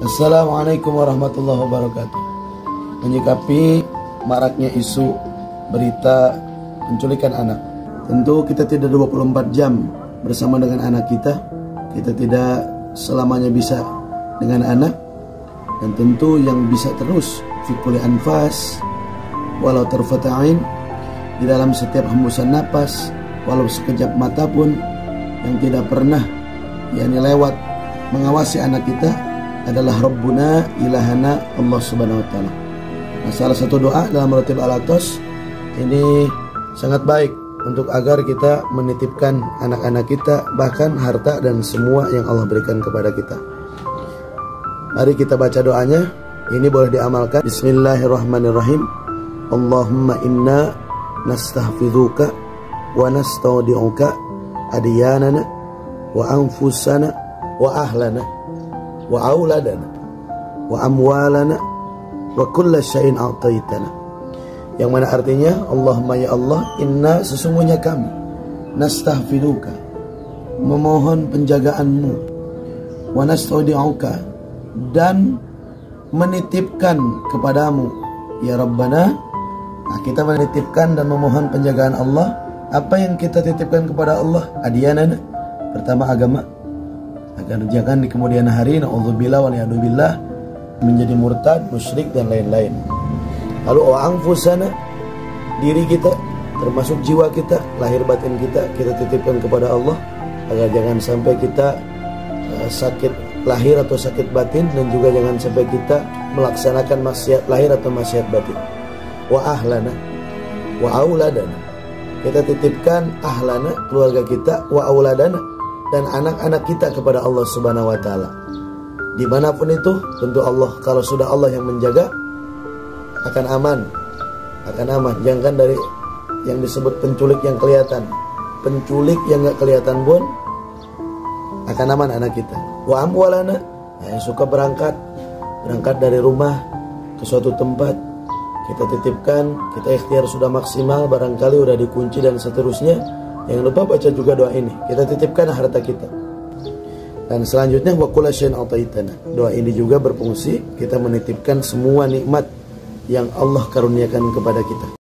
Assalamualaikum warahmatullahi wabarakatuh. Menyikapi maraknya isu berita penculikan anak, tentu kita tidak 24 jam bersama dengan anak kita. Kita tidak selamanya bisa dengan anak. Dan tentu yang bisa terus fi kulli anfas walau tarfata'in, di dalam setiap hembusan napas, walau sekejap mata pun, yang tidak pernah yakni lewat mengawasi anak kita adalah Rabbuna ilahana Allah subhanahu wa ta'ala. Nah, salah satu doa dalam ratib al-atos ini sangat baik untuk agar kita menitipkan anak-anak kita, bahkan harta dan semua yang Allah berikan kepada kita. Mari kita baca doanya. Ini boleh diamalkan. Bismillahirrahmanirrahim. Allahumma inna nastahfidhuka wa nastaudi'uka adiyanana wa anfusana wa ahlana wa auladana wa amwalana wa kulla syai'in a'taitana. Yang mana artinya, Allahumma ya Allah, inna sesungguhnya kami nastahfiduka memohon penjagaanmu, wa nastaudi'uka dan menitipkan kepadamu ya Rabbana. Nah, kita menitipkan dan memohon penjagaan Allah. Apa yang kita titipkan kepada Allah? Adiyanana, pertama agama, agar jangan di kemudian hari na'udzubillah wa li'adubillah menjadi murtad, musyrik dan lain-lain. Lalu wa anfusana, diri kita termasuk jiwa kita, lahir batin kita titipkan kepada Allah, agar jangan sampai kita sakit lahir atau sakit batin, dan juga jangan sampai kita melaksanakan maksiat lahir atau maksiat batin. Wa ahlana wa auladana, kita titipkan ahlana, keluarga kita, wa auladana, dan anak-anak kita kepada Allah subhanahu wa ta'ala. Dimanapun itu, tentu Allah, kalau sudah Allah yang menjaga, akan aman. Jangan dari yang disebut penculik yang kelihatan. Penculik yang gak kelihatan pun akan aman anak kita. Wa amwalana, yang suka berangkat dari rumah ke suatu tempat, kita titipkan, kita ikhtiar sudah maksimal, barangkali udah dikunci dan seterusnya. Jangan lupa baca juga doa ini. Kita titipkan harta kita. Dan selanjutnya wa kulla syai'in a'taitana. Doa ini juga berfungsi kita menitipkan semua nikmat yang Allah karuniakan kepada kita.